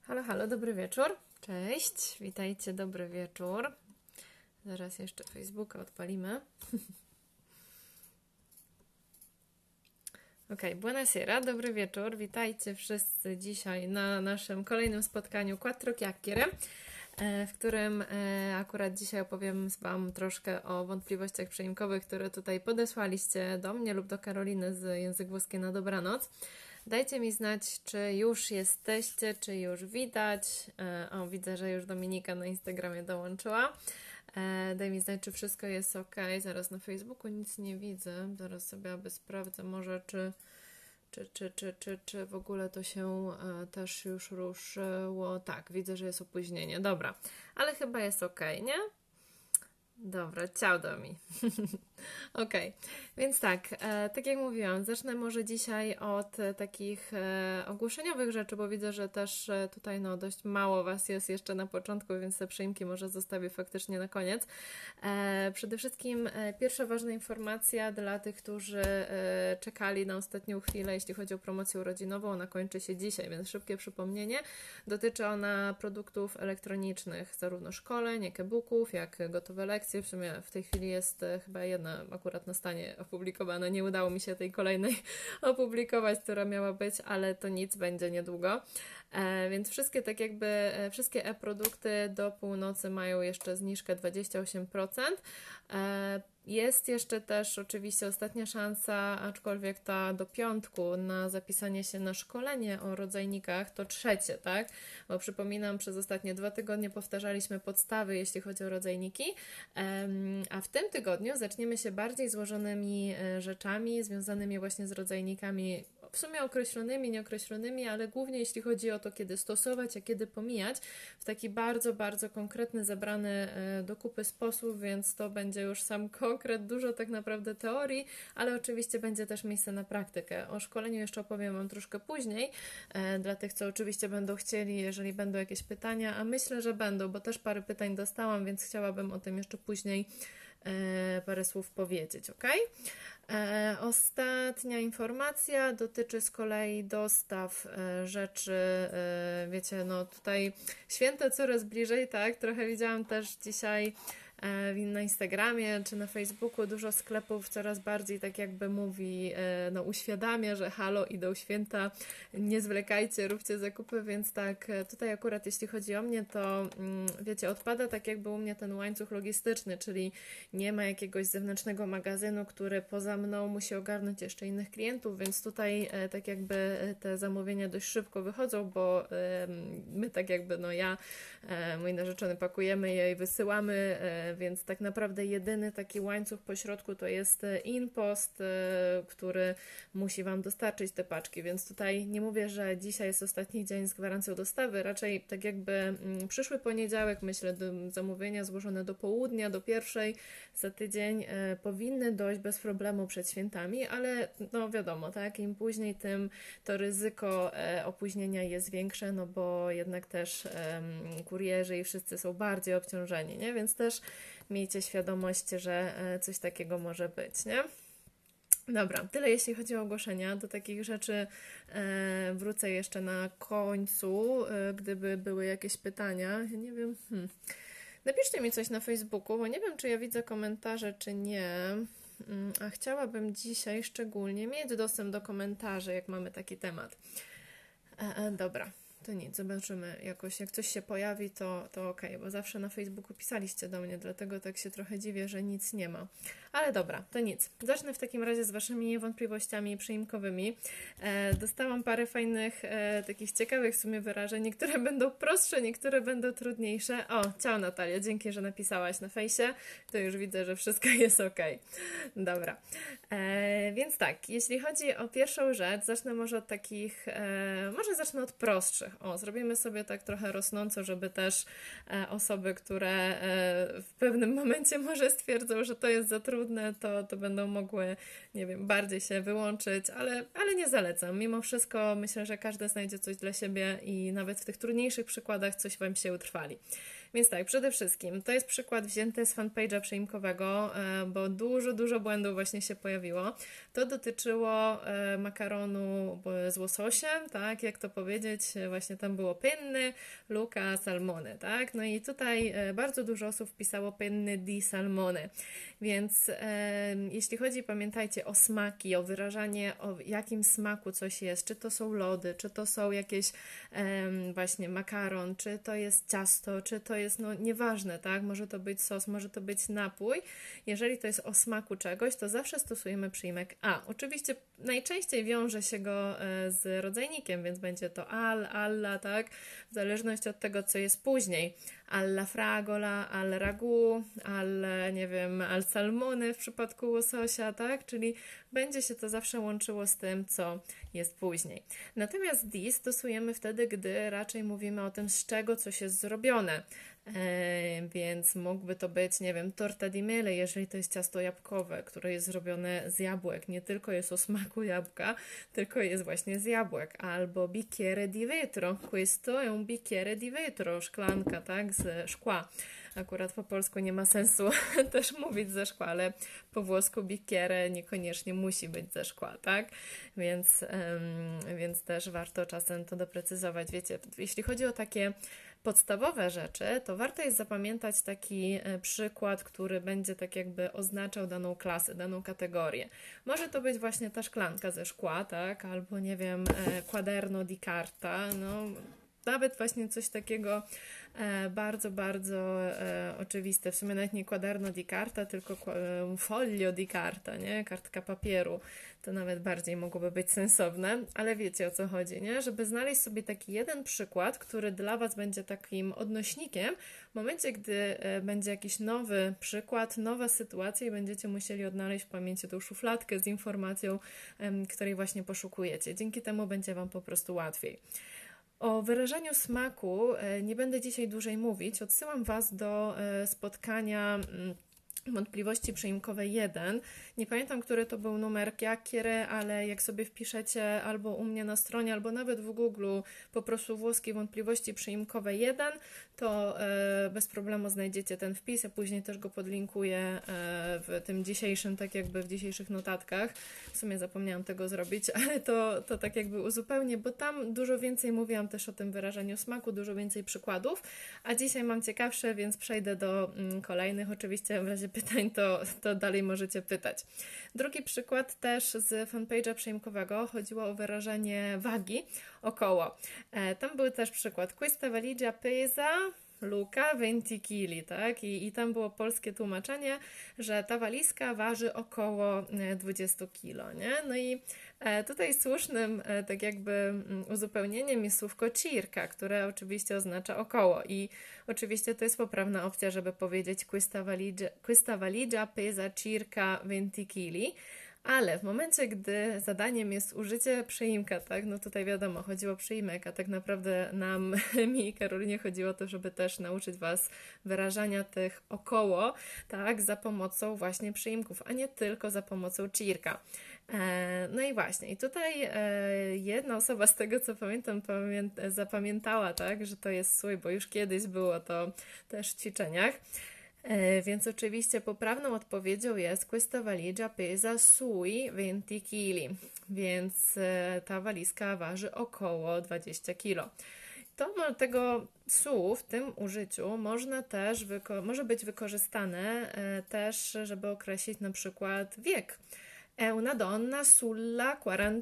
Halo, halo, dobry wieczór. Cześć, witajcie, dobry wieczór. Zaraz jeszcze Facebooka odpalimy. Buonasera, dobry wieczór. Witajcie wszyscy dzisiaj na naszym kolejnym spotkaniu Quattro Chiacchiere, w którym akurat dzisiaj opowiem Wam troszkę o wątpliwościach przeimkowych, które tutaj podesłaliście do mnie lub do Karoliny z Język Włoski na dobranoc. Dajcie mi znać, czy już jesteście, czy już widać. O, widzę, że już Dominika na Instagramie dołączyła. Daj mi znać, czy wszystko jest ok. Zaraz na Facebooku nic nie widzę. Zaraz sobie aby sprawdzę może, czy w ogóle to się też już ruszyło. Tak, widzę, że jest opóźnienie. Dobra, ale chyba jest ok, nie? Dobra, ciao Domi. Więc tak jak mówiłam, zacznę może dzisiaj od takich ogłoszeniowych rzeczy, bo widzę, że też tutaj dość mało Was jest jeszcze na początku, więc te przyimki może zostawię faktycznie na koniec. Przede wszystkim pierwsza ważna informacja dla tych, którzy czekali na ostatnią chwilę, jeśli chodzi o promocję urodzinową, ona kończy się dzisiaj, więc szybkie przypomnienie. Dotyczy ona produktów elektronicznych, zarówno szkoleń, jak e-booków, jak gotowe lekcje. W sumie w tej chwili jest chyba jedna akurat na stanie opublikowana. Nie udało mi się tej kolejnej opublikować, która miała być, ale to nic, będzie niedługo. Więc wszystkie wszystkie e-produkty do północy mają jeszcze zniżkę 28%. Jest jeszcze też oczywiście ostatnia szansa, aczkolwiek ta do piątku, na zapisanie się na szkolenie o rodzajnikach, to trzecie, tak? Bo przypominam, przez ostatnie 2 tygodnie powtarzaliśmy podstawy, jeśli chodzi o rodzajniki, a w tym tygodniu zaczniemy się bardziej złożonymi rzeczami związanymi właśnie z rodzajnikami, w sumie określonymi, nieokreślonymi, ale głównie jeśli chodzi o to, kiedy stosować, a kiedy pomijać, w taki bardzo, bardzo konkretny, zebrany do kupy sposób, więc to będzie już sam konkret, dużo tak naprawdę teorii, ale oczywiście będzie też miejsce na praktykę. O szkoleniu jeszcze opowiem Wam troszkę później, dla tych, co oczywiście będą chcieli, jeżeli będą jakieś pytania, a myślę, że będą, bo też parę pytań dostałam, więc chciałabym o tym jeszcze później parę słów powiedzieć, ok? Ostatnia informacja dotyczy z kolei dostaw rzeczy, wiecie, tutaj święta coraz bliżej, tak? Trochę widziałam też dzisiaj na Instagramie czy na Facebooku dużo sklepów coraz bardziej tak jakby mówi, uświadamia, że halo, idą święta, nie zwlekajcie, róbcie zakupy, więc tak, tutaj akurat jeśli chodzi o mnie, to wiecie, odpada tak jakby u mnie ten łańcuch logistyczny, czyli nie ma jakiegoś zewnętrznego magazynu, który poza mną musi ogarnąć jeszcze innych klientów, więc tutaj tak jakby te zamówienia dość szybko wychodzą, bo my tak jakby, mój narzeczony, pakujemy je i wysyłamy, więc tak naprawdę jedyny taki łańcuch po środku to jest InPost, który musi Wam dostarczyć te paczki, więc tutaj nie mówię, że dzisiaj jest ostatni dzień z gwarancją dostawy, raczej tak jakby przyszły poniedziałek, myślę, zamówienia złożone do południa, do 1:00 za tydzień powinny dojść bez problemu przed świętami, ale wiadomo, tak, im później, tym to ryzyko opóźnienia jest większe, bo jednak też kurierzy i wszyscy są bardziej obciążeni, nie? Więc też miejcie świadomość, że coś takiego może być, nie? Dobra, tyle jeśli chodzi o ogłoszenia. Do takich rzeczy wrócę jeszcze na końcu, gdyby były jakieś pytania. Ja nie wiem, napiszcie mi coś na Facebooku, bo nie wiem, czy ja widzę komentarze, czy nie. A chciałabym dzisiaj szczególnie mieć dostęp do komentarzy, jak mamy taki temat. Dobra. To nic, zobaczymy jakoś, jak coś się pojawi, to ok, bo zawsze na Facebooku pisaliście do mnie, dlatego tak się trochę dziwię, że nic nie ma. Ale dobra, to nic. Zacznę w takim razie z Waszymi wątpliwościami przyimkowymi. Dostałam parę fajnych, takich ciekawych w sumie wyrażeń. Niektóre będą prostsze, niektóre będą trudniejsze. O, ciao Natalia, dzięki, że napisałaś na fejsie. To już widzę, że wszystko jest ok. Dobra. Więc tak, jeśli chodzi o pierwszą rzecz, zacznę może od takich, może zacznę od prostszych. O, zrobimy sobie tak trochę rosnąco, żeby też osoby, które w pewnym momencie może stwierdzą, że to jest za trudne, to będą mogły, nie wiem, bardziej się wyłączyć, ale nie zalecam. Mimo wszystko myślę, że każdy znajdzie coś dla siebie i nawet w tych trudniejszych przykładach coś Wam się utrwali. Więc tak, przede wszystkim to jest przykład wzięty z fanpage'a przeimkowego, bo dużo błędów właśnie się pojawiło. To dotyczyło makaronu z łososiem, tak, jak to powiedzieć, właśnie tam było penny, luca, salmone, tak, no i tutaj bardzo dużo osób wpisało penny di salmone, więc jeśli chodzi, pamiętajcie, o smaki, o wyrażanie, o jakim smaku coś jest, czy to są lody, czy to są jakieś właśnie makaron, czy to jest ciasto, czy to jest, no nieważne, tak, może to być sos, może to być napój, jeżeli to jest o smaku czegoś, to zawsze stosujemy przyjmek a. Oczywiście najczęściej wiąże się go z rodzajnikiem, więc będzie to alla, tak, w zależności od tego, co jest później. Alla fragola, al ragu, nie wiem, al salmone w przypadku łososia, tak? Czyli będzie się to zawsze łączyło z tym, co jest później. Natomiast di stosujemy wtedy, gdy raczej mówimy o tym, z czego coś jest zrobione. Więc mógłby to być, nie wiem, torta di mele, jeżeli to jest ciasto jabłkowe, które jest zrobione z jabłek. Nie tylko jest o smaku jabłka, tylko jest właśnie z jabłek. Albo bicchiere di vetro. Questo è un bicchiere di vetro. Szklanka, tak, z szkła. Akurat po polsku nie ma sensu też mówić ze szkła, ale po włosku bicchiere niekoniecznie musi być ze szkła, tak? Więc też warto czasem to doprecyzować. Wiecie, jeśli chodzi o takie podstawowe rzeczy, to warto jest zapamiętać taki przykład, który będzie tak jakby oznaczał daną klasę, daną kategorię. Może to być właśnie ta szklanka ze szkła, tak? Albo nie wiem, quaderno di carta, no nawet właśnie coś takiego bardzo oczywiste. W sumie nawet nie quaderno di carta, tylko foglio di carta, nie? Kartka papieru. To nawet bardziej mogłoby być sensowne, ale wiecie, o co chodzi, nie? Żeby znaleźć sobie taki jeden przykład, który dla Was będzie takim odnośnikiem w momencie, gdy będzie jakiś nowy przykład, nowa sytuacja i będziecie musieli odnaleźć w pamięci tą szufladkę z informacją, której właśnie poszukujecie. Dzięki temu będzie Wam po prostu łatwiej. O wyrażaniu smaku nie będę dzisiaj dłużej mówić. Odsyłam Was do spotkania Wątpliwości przeimkowe 1. Nie pamiętam, który to był numer chiacchiere, ale jak sobie wpiszecie albo u mnie na stronie, albo nawet w Google po prostu włoskie Wątpliwości przeimkowe 1, to bez problemu znajdziecie ten wpis. Ja później też go podlinkuję w tym dzisiejszym, tak jakby w dzisiejszych notatkach. W sumie zapomniałam tego zrobić, ale to tak jakby uzupełnię, bo tam dużo więcej mówiłam też o tym wyrażaniu smaku, dużo więcej przykładów, a dzisiaj mam ciekawsze, więc przejdę do kolejnych. Oczywiście w razie pytań to dalej możecie pytać. Drugi przykład też z fanpage'a przeimkowego, chodziło o wyrażenie wagi około. Tam był też przykład questa valigia pesa Luca 20 kg, tak? I tam było polskie tłumaczenie, że ta walizka waży około 20 kg, nie? No i tutaj słusznym tak jakby uzupełnieniem jest słówko circa, które oczywiście oznacza około i oczywiście to jest poprawna opcja, żeby powiedzieć questa valigia pesa circa 20 kg, ale w momencie, gdy zadaniem jest użycie przyimka, tak, no tutaj wiadomo, chodziło o przyimek, a tak naprawdę mi i Karolinie chodziło o to, żeby też nauczyć Was wyrażania tych około, tak, za pomocą właśnie przyimków, a nie tylko za pomocą circa. No i właśnie, i tutaj jedna osoba z tego, co pamiętam, zapamiętała, tak, że to jest sój, bo już kiedyś było to też w ćwiczeniach. Więc oczywiście poprawną odpowiedzią jest questa valigia pesa sui 20 kg, więc ta walizka waży około 20 kg. Tego su w tym użyciu może być wykorzystane też, żeby określić na przykład wiek. È una donna sulla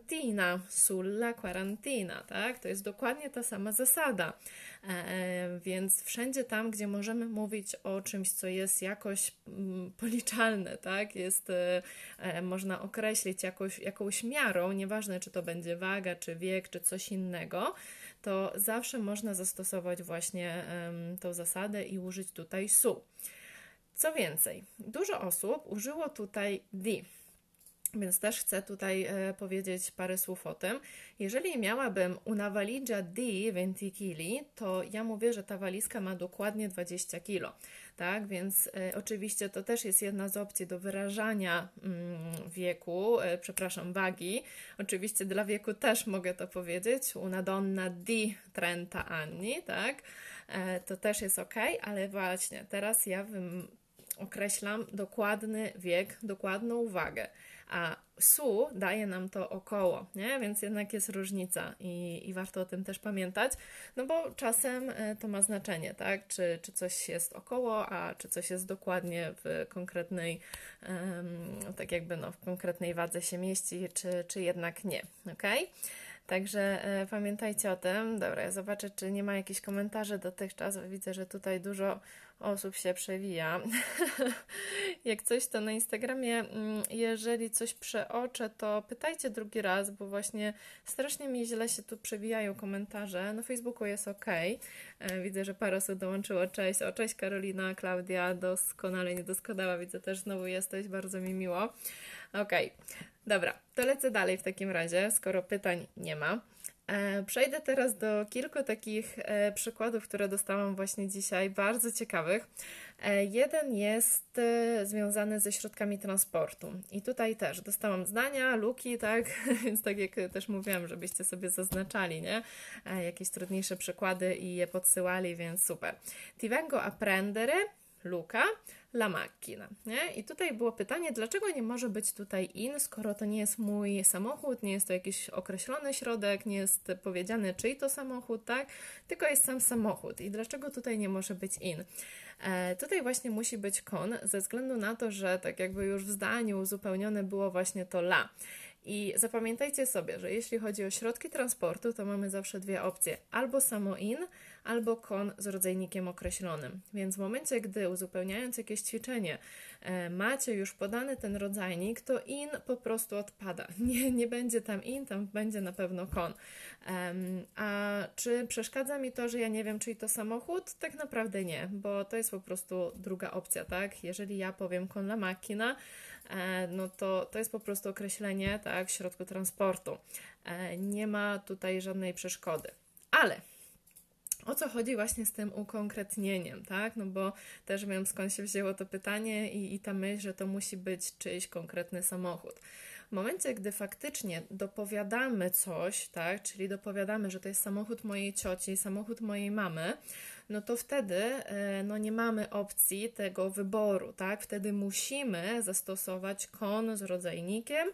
quarantina, tak? To jest dokładnie ta sama zasada. Więc wszędzie tam, gdzie możemy mówić o czymś, co jest jakoś policzalne, tak? Można określić jakąś miarą, nieważne czy to będzie waga, czy wiek, czy coś innego, to zawsze można zastosować właśnie tą zasadę i użyć tutaj su. Co więcej, dużo osób użyło tutaj di. Więc też chcę tutaj powiedzieć parę słów o tym. Jeżeli miałabym una valigia di 20 kg, to ja mówię, że ta walizka ma dokładnie 20 kg. Tak, więc oczywiście to też jest jedna z opcji do wyrażania wieku, przepraszam, wagi. Oczywiście dla wieku też mogę to powiedzieć. Una donna di 30 anni, tak? To też jest ok, ale właśnie teraz ja określam dokładny wiek, dokładną wagę, a su daje nam to około, nie? Więc jednak jest różnica i warto o tym też pamiętać, no bo czasem to ma znaczenie, tak? Czy coś jest około, a czy coś jest dokładnie w konkretnej, tak jakby no, w konkretnej wadze się mieści, czy jednak nie, ok? Także pamiętajcie o tym. Dobra, ja zobaczę, czy nie ma jakichś komentarzy dotychczas. Widzę, że tutaj dużo osób się przewija. Jak coś, to na Instagramie, jeżeli coś przeoczę, to pytajcie drugi raz, bo właśnie strasznie mi źle się tu przewijają komentarze. Na Facebooku jest ok. Widzę, że parę osób dołączyło. Cześć. O, cześć Karolina, Klaudia, doskonale, niedoskonała. Widzę też znowu jesteś, bardzo mi miło. Okej. Dobra, to lecę dalej w takim razie, skoro pytań nie ma. Przejdę teraz do kilku takich przykładów, które dostałam właśnie dzisiaj, bardzo ciekawych. Jeden jest związany ze środkami transportu i tutaj też dostałam zdania, luki, tak, więc tak jak też mówiłam, żebyście sobie zaznaczali, nie, jakieś trudniejsze przykłady i je podsyłali, więc super. Ti vengo a prendere, Luca, la macchina, nie? I tutaj było pytanie, dlaczego nie może być tutaj in, skoro to nie jest mój samochód, nie jest to jakiś określony środek, nie jest powiedziane, czyj to samochód, tak? Tylko jest sam samochód. I dlaczego tutaj nie może być in? Tutaj właśnie musi być con, ze względu na to, że tak jakby już w zdaniu uzupełnione było właśnie to la. I zapamiętajcie sobie, że jeśli chodzi o środki transportu, to mamy zawsze dwie opcje. Albo samo in, albo con z rodzajnikiem określonym. Więc w momencie, gdy uzupełniając jakieś ćwiczenie macie już podany ten rodzajnik, to in po prostu odpada. Nie będzie tam in, tam będzie na pewno con. A czy przeszkadza mi to, że ja nie wiem, czyj to samochód? Tak naprawdę nie, bo to jest po prostu druga opcja, tak? Jeżeli ja powiem con la macchina, no to jest po prostu określenie, tak, środku transportu. Nie ma tutaj żadnej przeszkody. Ale o co chodzi właśnie z tym ukonkretnieniem, tak? No bo też wiem, skąd się wzięło to pytanie i ta myśl, że to musi być czyjś konkretny samochód. W momencie, gdy faktycznie dopowiadamy coś, tak, czyli dopowiadamy, że to jest samochód mojej cioci, samochód mojej mamy, no to wtedy no nie mamy opcji tego wyboru, tak? Wtedy musimy zastosować con z rodzajnikiem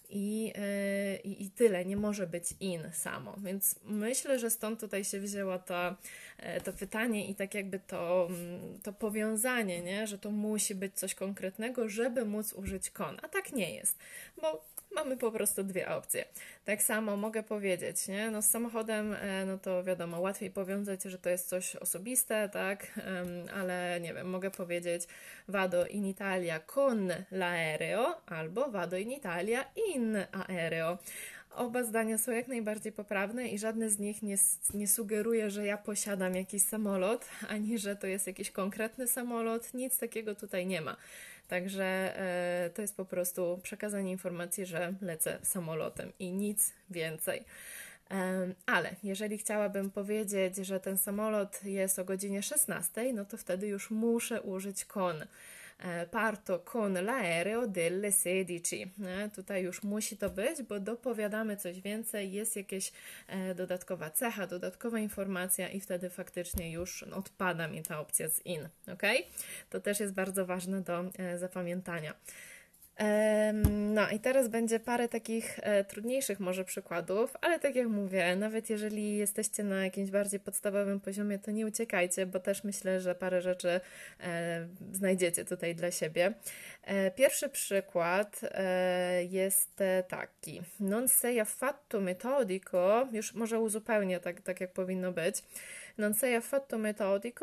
i tyle, nie może być in samo. Więc myślę, że stąd tutaj się wzięło to pytanie i tak jakby to powiązanie, nie? Że to musi być coś konkretnego, żeby móc użyć con. A tak nie jest, bo mamy po prostu dwie opcje. Tak samo mogę powiedzieć, nie? No z samochodem, no to wiadomo, łatwiej powiązać, że to jest coś osobiste, tak? Ale nie wiem, mogę powiedzieć vado in Italia con l'aereo albo vado in Italia in aereo. Oba zdania są jak najbardziej poprawne i żadne z nich nie sugeruje, że ja posiadam jakiś samolot, ani że to jest jakiś konkretny samolot. Nic takiego tutaj nie ma. Także to jest po prostu przekazanie informacji, że lecę samolotem i nic więcej. Ale jeżeli chciałabym powiedzieć, że ten samolot jest o godzinie 16, no to wtedy już muszę użyć con. Parto con l'aereo delle 16. Tutaj już musi to być, bo dopowiadamy coś więcej, jest jakaś dodatkowa cecha, dodatkowa informacja i wtedy faktycznie już odpada mi ta opcja z in. Ok? To też jest bardzo ważne do zapamiętania. No i teraz będzie parę takich trudniejszych może przykładów, ale tak jak mówię, nawet jeżeli jesteście na jakimś bardziej podstawowym poziomie, to nie uciekajcie, bo też myślę, że parę rzeczy znajdziecie tutaj dla siebie. Pierwszy przykład jest taki. Non sei affatto metodico, już może uzupełnię tak jak powinno być. Non sei affatto metodico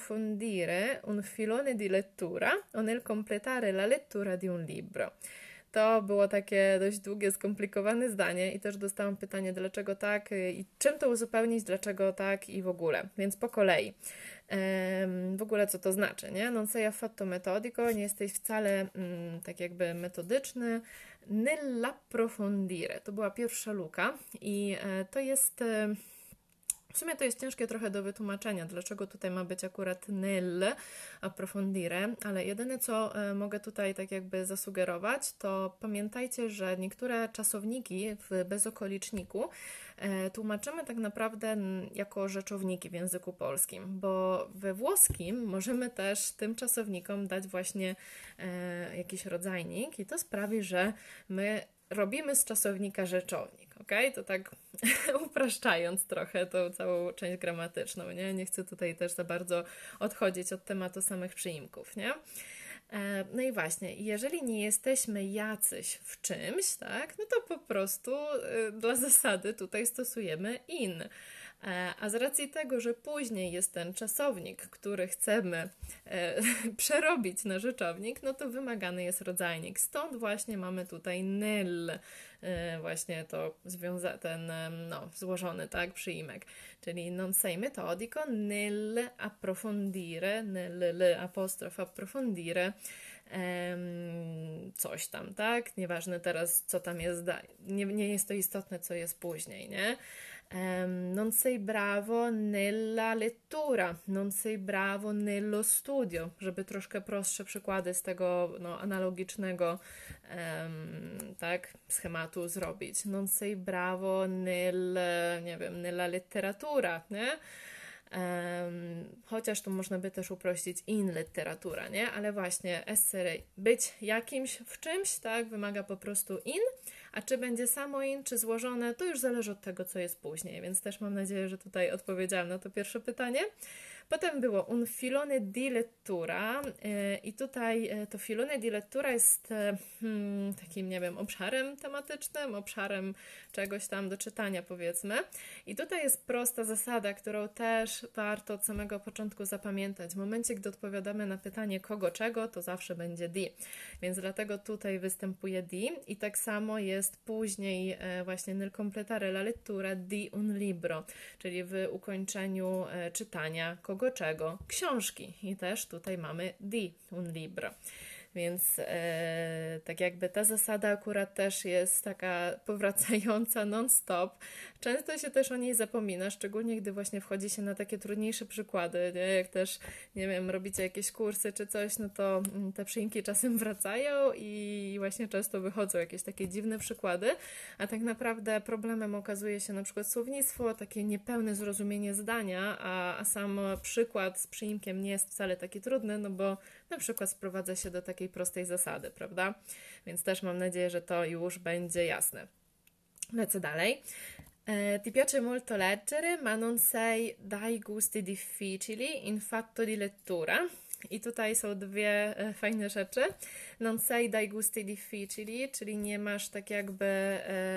nell'approfondire un filone di lettura o nel completare la lettura di un libro. to było takie dość długie, skomplikowane zdanie i też dostałam pytanie, dlaczego tak i czym to uzupełnić, dlaczego tak i w ogóle. Więc po kolei. W ogóle co to znaczy, nie? Non sei affatto metodico, nie jesteś wcale tak jakby metodyczny. Nell'approfondire, to była pierwsza luka i to jest... W sumie to jest ciężkie trochę do wytłumaczenia, dlaczego tutaj ma być akurat nel approfondire, ale jedyne co mogę tutaj tak jakby zasugerować, to pamiętajcie, że niektóre czasowniki w bezokoliczniku tłumaczymy tak naprawdę jako rzeczowniki w języku polskim, bo we włoskim możemy też tym czasownikom dać właśnie jakiś rodzajnik i to sprawi, że my robimy z czasownika rzeczownik, ok? To tak upraszczając trochę tą całą część gramatyczną, nie? Nie chcę tutaj też za bardzo odchodzić od tematu samych przyimków, nie? No i właśnie, jeżeli nie jesteśmy jacyś w czymś, tak, no to po prostu dla zasady tutaj stosujemy in. A z racji tego, że później jest ten czasownik, który chcemy przerobić na rzeczownik, no to wymagany jest rodzajnik. Stąd właśnie mamy tutaj nel, właśnie to złożony, tak, przyimek. Czyli non sei metodico nel approfondire, nel apostrof approfondire, coś tam, tak? Nieważne teraz, co tam jest, nie jest to istotne, co jest później, nie? Non sei bravo nella lettura, non sei bravo nello studio, żeby troszkę prostsze przykłady z tego analogicznego tak, schematu zrobić. Non sei bravo nella letteratura, nie? Chociaż tu można by też uprościć in letteratura, nie? Ale właśnie essere, być jakimś w czymś, tak, wymaga po prostu in, a czy będzie samo in, czy złożone, to już zależy od tego, co jest później, więc też mam nadzieję, że tutaj odpowiedziałam na to pierwsze pytanie. Potem było un filone di lettura i tutaj to filone di lettura jest takim, nie wiem, obszarem tematycznym, obszarem czegoś tam do czytania, powiedzmy. I tutaj jest prosta zasada, którą też warto od samego początku zapamiętać. W momencie, gdy odpowiadamy na pytanie kogo, czego, to zawsze będzie di. Więc dlatego tutaj występuje di i tak samo jest później właśnie nel completare la lettura di un libro, czyli w ukończeniu czytania kogo, czego, książki. I też tutaj mamy di un libro. Więc tak jakby ta zasada akurat też jest taka powracająca non-stop. Często się też o niej zapomina, szczególnie gdy właśnie wchodzi się na takie trudniejsze przykłady, nie? Jak też, nie wiem, robicie jakieś kursy czy coś, no to te przyimki czasem wracają i właśnie często wychodzą jakieś takie dziwne przykłady, a tak naprawdę problemem okazuje się na przykład słownictwo, takie niepełne zrozumienie zdania, a sam przykład z przyimkiem nie jest wcale taki trudny, no bo na przykład sprowadza się do takiej prostej zasady, prawda? Więc też mam nadzieję, że to już będzie jasne. Lecę dalej. Ti piace molto leggere, ma non sei dai gusti difficili in fatto di lettura. I tutaj są dwie fajne rzeczy. Non sei dai gusti difficili, czyli nie masz tak jakby,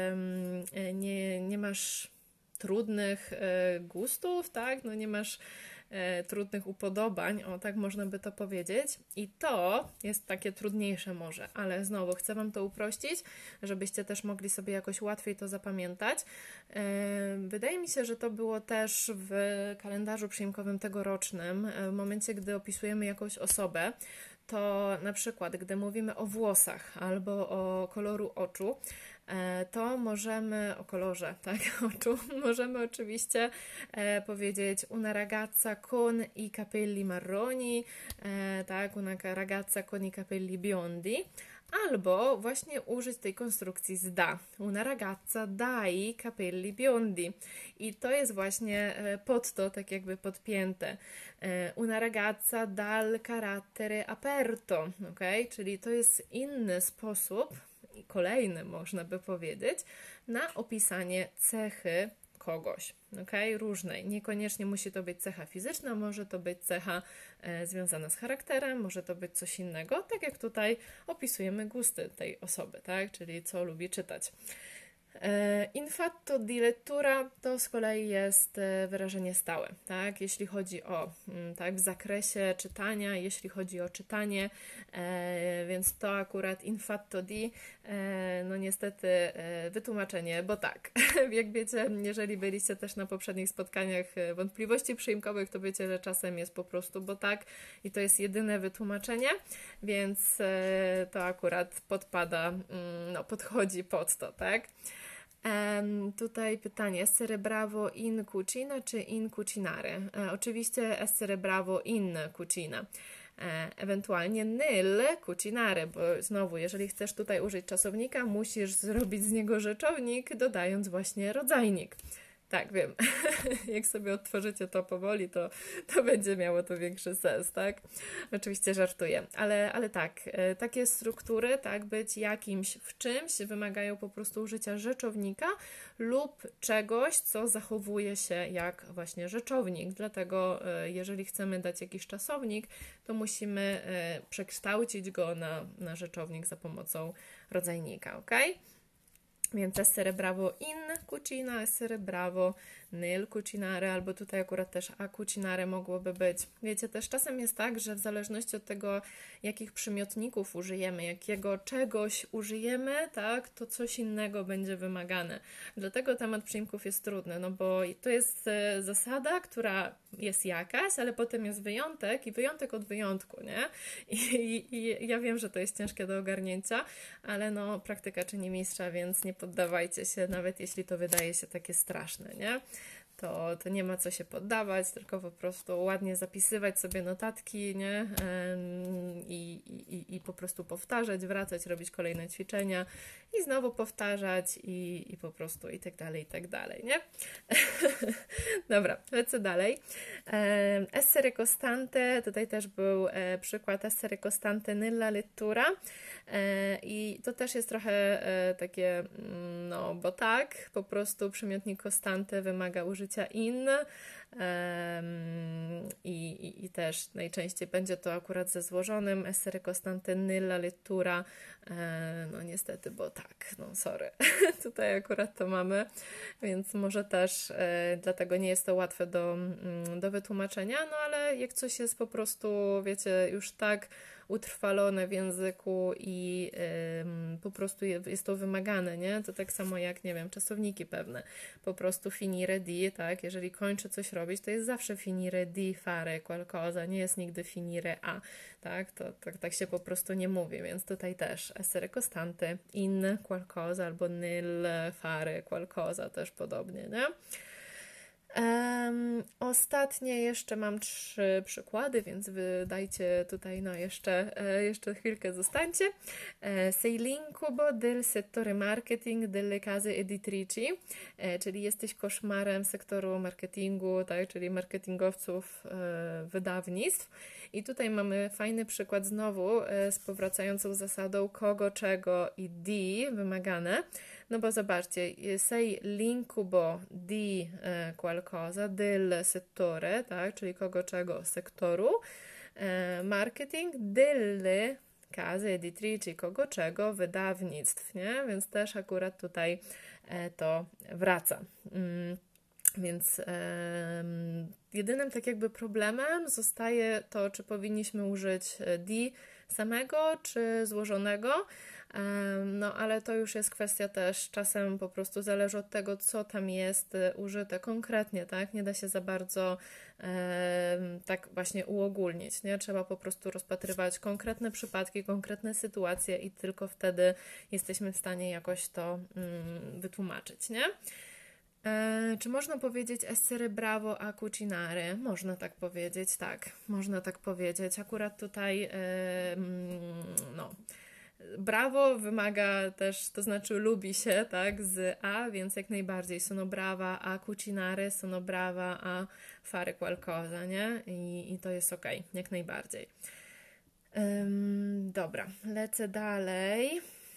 nie masz trudnych gustów, tak? No nie masz trudnych upodobań, o tak można by to powiedzieć. I to jest takie trudniejsze może, ale znowu chcę Wam to uprościć, żebyście też mogli sobie jakoś łatwiej to zapamiętać. Wydaje mi się, że to było też w kalendarzu przyimkowym tegorocznym, w momencie, gdy opisujemy jakąś osobę, to na przykład, gdy mówimy o włosach albo o koloru oczu, to możemy, o kolorze, tak, oczu, możemy oczywiście powiedzieć una ragazza con i capelli marroni, tak, una ragazza con i capelli biondi, albo właśnie użyć tej konstrukcji z da. Una ragazza dai capelli biondi. I to jest właśnie pod to, tak jakby podpięte. Una ragazza dal carattere aperto, okay? Czyli to jest inny sposób, kolejny można by powiedzieć, na opisanie cechy kogoś, okay? Różnej. Niekoniecznie musi to być cecha fizyczna, może to być cecha związana z charakterem, może to być coś innego, tak jak tutaj opisujemy gusty tej osoby, tak? Czyli co lubi czytać. Infatto di lettura to z kolei jest wyrażenie stałe, tak? Jeśli chodzi o, tak, w zakresie czytania, jeśli chodzi o czytanie, więc to akurat infatto di, no niestety wytłumaczenie, bo tak, jak wiecie, jeżeli byliście też na poprzednich spotkaniach wątpliwości przyimkowych, to wiecie, że czasem jest po prostu bo tak i to jest jedyne wytłumaczenie, więc to akurat podpada, no podchodzi pod to, tak? Tutaj pytanie, essere bravo in cucina czy in cucinare? Oczywiście essere bravo in cucina. Ewentualnie nel cucinare, bo znowu, jeżeli chcesz tutaj użyć czasownika, musisz zrobić z niego rzeczownik, dodając właśnie rodzajnik. Tak, wiem. Jak sobie odtworzycie to powoli, to będzie miało to większy sens, tak? Oczywiście żartuję, ale tak, takie struktury, tak, być jakimś w czymś wymagają po prostu użycia rzeczownika lub czegoś, co zachowuje się jak właśnie rzeczownik. Dlatego jeżeli chcemy dać jakiś czasownik, to musimy przekształcić go na rzeczownik za pomocą rodzajnika, ok? Więc essere bravo in cucina, essere bravo nel cucinare, albo tutaj akurat też a cucinare mogłoby być. Wiecie, też czasem jest tak, że w zależności od tego, jakich przymiotników użyjemy, jakiego czegoś użyjemy, tak, to coś innego będzie wymagane. Dlatego temat przyimków jest trudny, no bo to jest zasada, która jest jakaś, ale potem jest wyjątek i wyjątek od wyjątku, nie? I ja wiem, że to jest ciężkie do ogarnięcia, ale no praktyka czyni mistrza, więc nie poddawajcie się, nawet jeśli to wydaje się takie straszne, nie? To nie ma co się poddawać, tylko po prostu ładnie zapisywać sobie notatki, nie? I po prostu powtarzać, wracać, robić kolejne ćwiczenia i znowu powtarzać i po prostu i tak dalej, nie? Dobra, lecę dalej. Essere costante, tutaj też był przykład essere costante nella lettura i to też jest trochę takie, no bo tak, po prostu przymiotnik costante wymaga użycia in i też najczęściej będzie to akurat ze złożonym essere costante nella lettura, no niestety, bo tak, no sorry, tutaj akurat to mamy, więc może też dlatego nie jest to łatwe do wytłumaczenia, no ale jak coś jest po prostu, wiecie, już tak utrwalone w języku i po prostu jest to wymagane, nie? To tak samo jak, nie wiem, czasowniki pewne. Po prostu finire di, tak? Jeżeli kończę coś robić, to jest zawsze finire di fare qualcosa, nie jest nigdy finire a, tak? Tak się po prostu nie mówi, więc tutaj też essere costante in qualcosa albo nel fare qualcosa też podobnie, nie? Ostatnie jeszcze mam 3 przykłady, więc wydajcie tutaj, no jeszcze chwilkę zostańcie. Sei l'incubo del settore marketing delle case editrici, czyli jesteś koszmarem sektoru marketingu, tak, czyli marketingowców wydawnictw. I tutaj mamy fajny przykład znowu z powracającą zasadą kogo, czego i di wymagane. No bo zobaczcie, sei l'incubo di qualcosa, del settore, tak, czyli kogo, czego, sektoru, marketing, delle case editrici, kogo, czego, wydawnictw, nie? Więc też akurat tutaj to wraca. Więc jedynym tak jakby problemem zostaje to, czy powinniśmy użyć di samego, czy złożonego. No, ale to już jest kwestia też, czasem po prostu zależy od tego, co tam jest użyte konkretnie, tak? Nie da się za bardzo tak właśnie uogólnić, nie? Trzeba po prostu rozpatrywać konkretne przypadki, konkretne sytuacje i tylko wtedy jesteśmy w stanie jakoś to wytłumaczyć, nie? Czy można powiedzieć essere bravo a cucinare? Można tak powiedzieć, tak, można tak powiedzieć. Akurat tutaj, no, brawo wymaga też, to znaczy lubi się, tak, z a, więc jak najbardziej sono brava a cucinare, sono brava a fare qualcosa, nie? I to jest okej, jak najbardziej. Dobra, lecę dalej.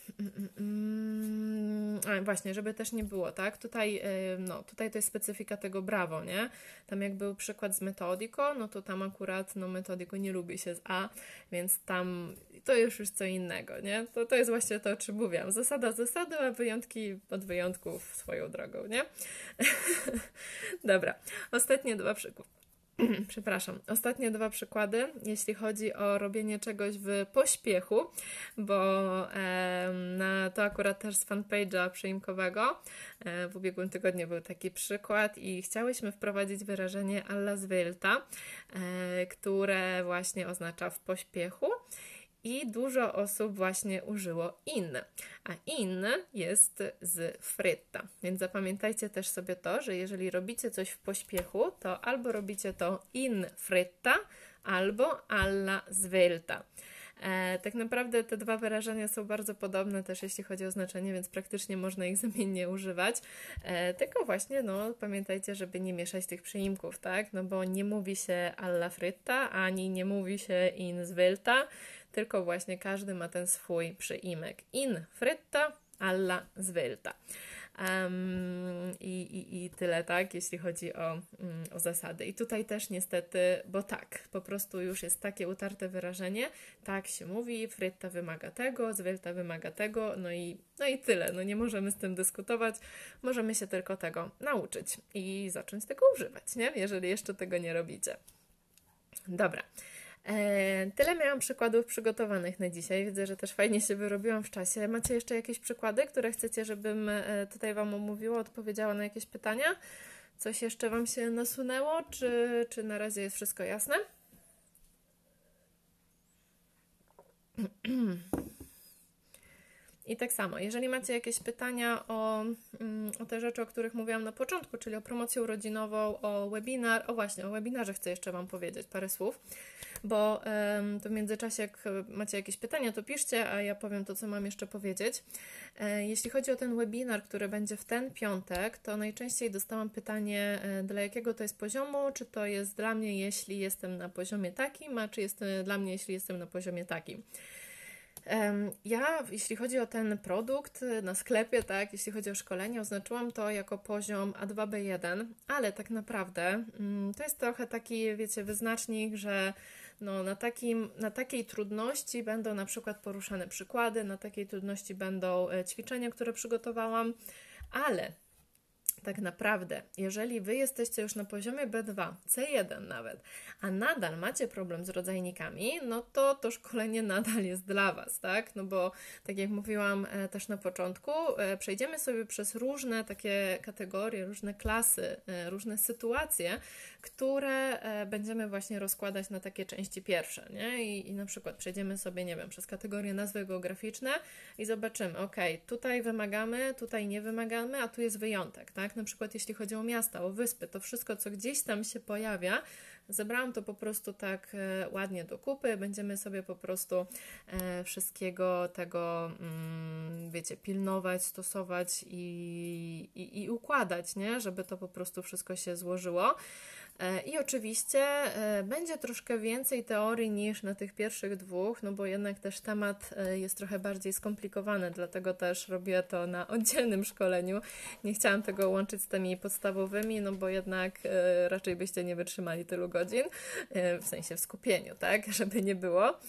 Właśnie, żeby też nie było, tak? Tutaj, no, tutaj to jest specyfika tego Brawo, nie? Tam jak był przykład z Metodico, no to tam akurat, no Metodico nie lubi się z A, więc tam to już co innego, nie? To jest właśnie to, o czym mówiłam. Zasada zasadą, a wyjątki od wyjątków swoją drogą, nie? Dobra, ostatnie dwa przykłady. Przepraszam, ostatnie dwa przykłady, jeśli chodzi o robienie czegoś w pośpiechu, bo na to akurat też z fanpage'a przyimkowego w ubiegłym tygodniu był taki przykład i chciałyśmy wprowadzić wyrażenie alla svelta, które właśnie oznacza w pośpiechu. I dużo osób właśnie użyło in, a in jest z fretta, więc zapamiętajcie też sobie to, że jeżeli robicie coś w pośpiechu, to albo robicie to in fretta, albo alla svelta. Tak naprawdę te dwa wyrażenia są bardzo podobne też jeśli chodzi o znaczenie, więc praktycznie można ich zamiennie używać, tylko właśnie no, pamiętajcie, żeby nie mieszać tych przyimków, tak? No bo nie mówi się alla fritta, ani nie mówi się in svelta, tylko właśnie każdy ma ten swój przyimek. In fritta, alla svelta. I tyle, tak, jeśli chodzi o zasady. I tutaj też niestety, bo tak, po prostu już jest takie utarte wyrażenie, tak się mówi, fritta wymaga tego, svelta wymaga tego, no i tyle. No nie możemy z tym dyskutować, możemy się tylko tego nauczyć i zacząć tego używać, nie? Jeżeli jeszcze tego nie robicie. Dobra. Tyle miałam przykładów przygotowanych na dzisiaj. Widzę, że też fajnie się wyrobiłam w czasie. Macie jeszcze jakieś przykłady, które chcecie, żebym tutaj Wam omówiła, odpowiedziała na jakieś pytania? Coś jeszcze Wam się nasunęło, czy na razie jest wszystko jasne? I tak samo, jeżeli macie jakieś pytania o te rzeczy, o których mówiłam na początku, czyli o promocję urodzinową, o webinar, o webinarze chcę jeszcze Wam powiedzieć parę słów, bo to w międzyczasie jak macie jakieś pytania, to piszcie, a ja powiem to, co mam jeszcze powiedzieć. Jeśli chodzi o ten webinar, który będzie w ten piątek, to najczęściej dostałam pytanie, dla jakiego to jest poziomu, czy to jest dla mnie, jeśli jestem na poziomie takim, a czy jest dla mnie, jeśli jestem na poziomie takim. Ja, jeśli chodzi o ten produkt na sklepie, tak, jeśli chodzi o szkolenie, oznaczyłam to jako poziom A2B1, ale tak naprawdę to jest trochę taki, wiecie, wyznacznik, że no, na takiej trudności będą na przykład poruszane przykłady, na takiej trudności będą ćwiczenia, które przygotowałam, ale tak naprawdę, jeżeli Wy jesteście już na poziomie B2, C1 nawet, a nadal macie problem z rodzajnikami, no to szkolenie nadal jest dla Was, tak? No bo tak jak mówiłam też na początku, przejdziemy sobie przez różne takie kategorie, różne klasy, różne sytuacje, które będziemy właśnie rozkładać na takie części pierwsze, nie? I na przykład przejdziemy sobie, nie wiem, przez kategorie nazwy geograficzne i zobaczymy, ok, tutaj wymagamy, tutaj nie wymagamy, a tu jest wyjątek, tak? Na przykład jeśli chodzi o miasta, o wyspy, to wszystko, co gdzieś tam się pojawia, zebrałam to po prostu tak ładnie do kupy, będziemy sobie po prostu wszystkiego tego, wiecie, pilnować, stosować i układać, nie? Żeby to po prostu wszystko się złożyło. I oczywiście będzie troszkę więcej teorii niż na tych pierwszych dwóch, no bo jednak też temat jest trochę bardziej skomplikowany, dlatego też robię to na oddzielnym szkoleniu. Nie chciałam tego łączyć z tymi podstawowymi, no bo jednak raczej byście nie wytrzymali tylu godzin, w sensie w skupieniu, tak, żeby nie było.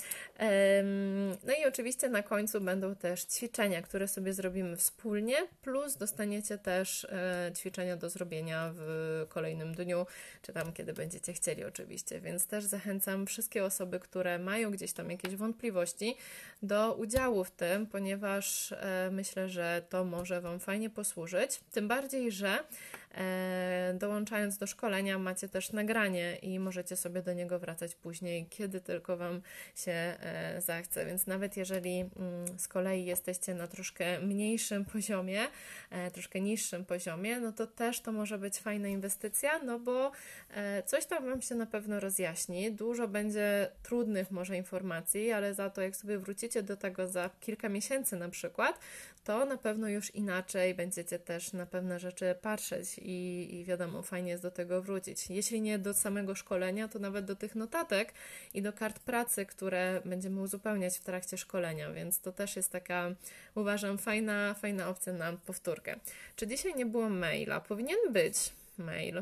No i oczywiście na końcu będą też ćwiczenia, które sobie zrobimy wspólnie, plus dostaniecie też ćwiczenia do zrobienia w kolejnym dniu, czy tam kiedy będziecie chcieli oczywiście, więc też zachęcam wszystkie osoby, które mają gdzieś tam jakieś wątpliwości do udziału w tym, ponieważ myślę, że to może Wam fajnie posłużyć, tym bardziej, że dołączając do szkolenia macie też nagranie i możecie sobie do niego wracać później, kiedy tylko Wam się zachce, więc nawet jeżeli z kolei jesteście na troszkę mniejszym poziomie, troszkę niższym poziomie, no to też to może być fajna inwestycja, no bo coś tam Wam się na pewno rozjaśni, dużo będzie trudnych może informacji, ale za to jak sobie wrócicie do tego za kilka miesięcy na przykład, to na pewno już inaczej będziecie też na pewne rzeczy patrzeć i wiadomo, fajnie jest do tego wrócić. Jeśli nie do samego szkolenia, to nawet do tych notatek i do kart pracy, które będziemy uzupełniać w trakcie szkolenia, więc to też jest taka, uważam, fajna opcja na powtórkę. Czy dzisiaj nie było maila? Powinien być mail.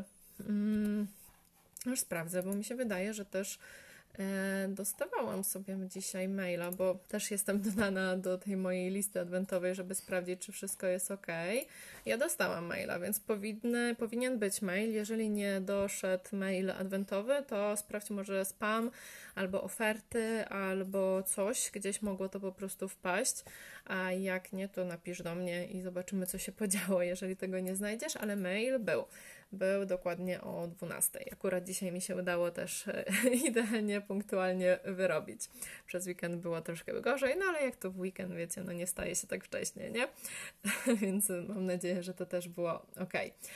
Już sprawdzę, bo mi się wydaje, że też dostawałam sobie dzisiaj maila, bo też jestem dodana do tej mojej listy adwentowej, żeby sprawdzić, czy wszystko jest ok. Ja dostałam maila, więc powinien być mail. Jeżeli nie doszedł mail adwentowy, to sprawdź może spam, albo oferty, albo coś, gdzieś mogło to po prostu wpaść, a jak nie, to napisz do mnie i zobaczymy, co się podziało, jeżeli tego nie znajdziesz, ale mail był dokładnie o 12. Akurat dzisiaj mi się udało też idealnie, punktualnie wyrobić. Przez weekend było troszkę gorzej, no ale jak to w weekend, wiecie, no nie staje się tak wcześnie, nie? Więc mam nadzieję, że to też było ok.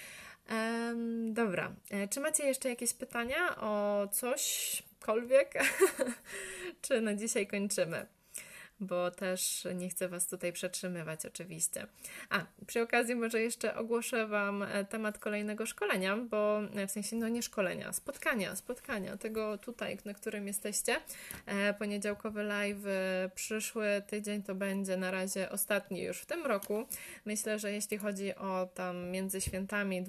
Dobra, czy macie jeszcze jakieś pytania o cośkolwiek? Czy na dzisiaj kończymy? Bo też nie chcę Was tutaj przetrzymywać oczywiście. A, przy okazji może jeszcze ogłoszę Wam temat kolejnego szkolenia, bo w sensie, no nie szkolenia, spotkania tego tutaj, na którym jesteście. Poniedziałkowy live przyszły tydzień to będzie na razie ostatni już w tym roku. Myślę, że jeśli chodzi o tam między świętami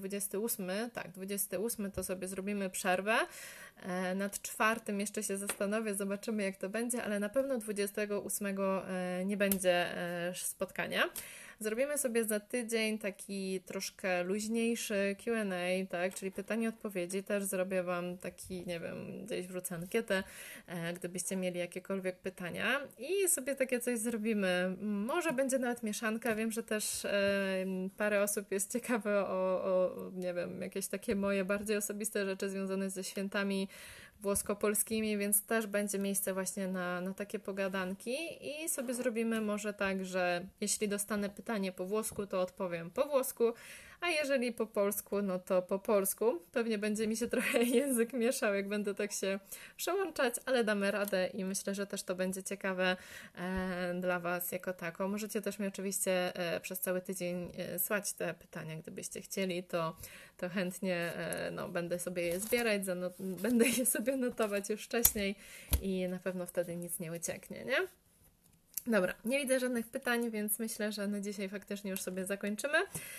28, to sobie zrobimy przerwę. Nad 4 jeszcze się zastanowię, zobaczymy jak to będzie, ale na pewno 28 nie będzie spotkania. Zrobimy sobie za tydzień taki troszkę luźniejszy Q&A, tak, czyli pytanie-odpowiedzi. Też zrobię Wam taki, nie wiem, gdzieś wrzucę ankietę, gdybyście mieli jakiekolwiek pytania i sobie takie coś zrobimy. Może będzie nawet mieszanka, wiem, że też parę osób jest ciekawe o nie wiem, jakieś takie moje bardziej osobiste rzeczy związane ze świętami włosko-polskimi, więc też będzie miejsce właśnie na takie pogadanki i sobie zrobimy może tak, że jeśli dostanę pytanie po włosku, to odpowiem po włosku, a jeżeli po polsku, no to po polsku. Pewnie będzie mi się trochę język mieszał, jak będę tak się przełączać, ale damy radę i myślę, że też to będzie ciekawe dla Was jako tako. Możecie też mi oczywiście przez cały tydzień słać te pytania, gdybyście chcieli, to chętnie będę sobie je zbierać, będę je sobie notować już wcześniej i na pewno wtedy nic nie ucieknie, nie? Dobra, nie widzę żadnych pytań, więc myślę, że na dzisiaj faktycznie już sobie zakończymy.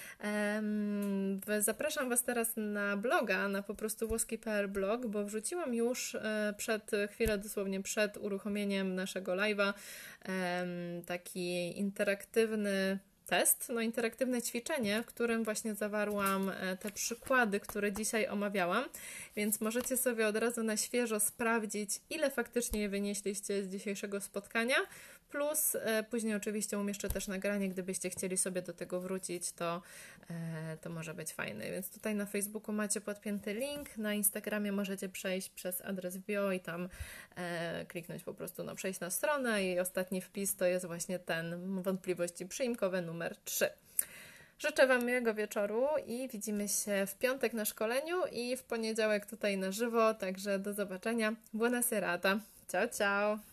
Zapraszam Was teraz na bloga, na po prostu włoski.pl blog, bo wrzuciłam już chwilę dosłownie przed uruchomieniem naszego live'a taki interaktywny test, interaktywne ćwiczenie, w którym właśnie zawarłam te przykłady, które dzisiaj omawiałam, więc możecie sobie od razu na świeżo sprawdzić, ile faktycznie wynieśliście z dzisiejszego spotkania, plus później oczywiście umieszczę też nagranie, gdybyście chcieli sobie do tego wrócić, to może być fajne. Więc tutaj na Facebooku macie podpięty link, na Instagramie możecie przejść przez adres w bio i tam kliknąć po prostu przejść na stronę i ostatni wpis to jest właśnie ten wątpliwości przyimkowe numer 3. Życzę Wam miłego wieczoru i widzimy się w piątek na szkoleniu i w poniedziałek tutaj na żywo, także do zobaczenia. Buona serata. Ciao, ciao!